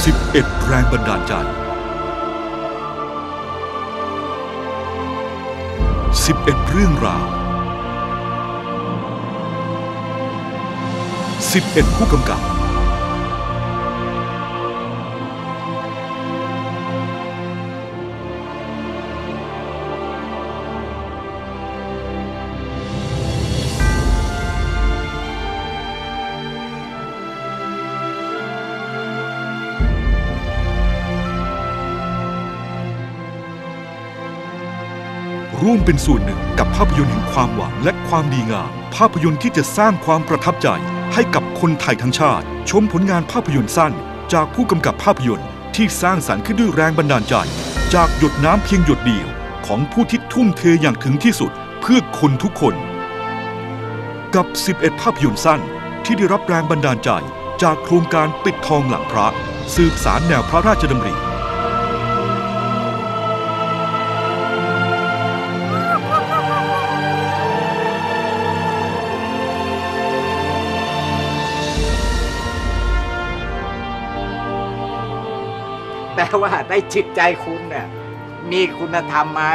11 แรงบันดาลใจ 11 เรื่องราว 11 ผู้กำกับร่วมเป็นส่วนหนึ่งกับภาพยนตร์แห่งความหวังและความดีงามภาพยนตร์ที่จะสร้างความประทับใจให้กับคนไทยทั้งชาติชมผลงานภาพยนตร์สั้นจากผู้กำกับภาพยนตร์ที่สร้างสรรค์ขึ้นด้วยแรงบันดาลใจจากหยดน้ำเพียงหยดเดียวของผู้ที่ทุ่มเทอย่างถึงที่สุดเพื่อคนทุกคนกับ 11 ภาพยนตร์สั้นที่ได้รับแรงบันดาลใจจากโครงการปิดทองหลังพระสืบสารแนวพระราชดำริแต่ว่าได้จิตใจคุณเนี่ยมีคุณธรรมไหม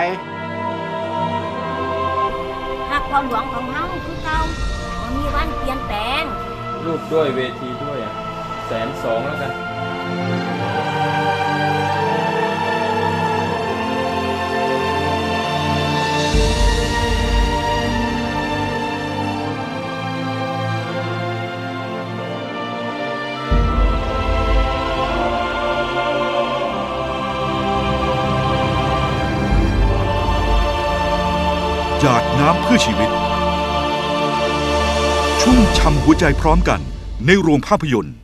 หากความหวังของเฮาคือเก่าบ่มีวันเปลี่ยนแปลงรูปด้วยเวทีด้วย120,000แล้วกันหยาดน้ำเพื่อชีวิตชุ่มช่ำหัวใจพร้อมกันในโรงภาพยนตร์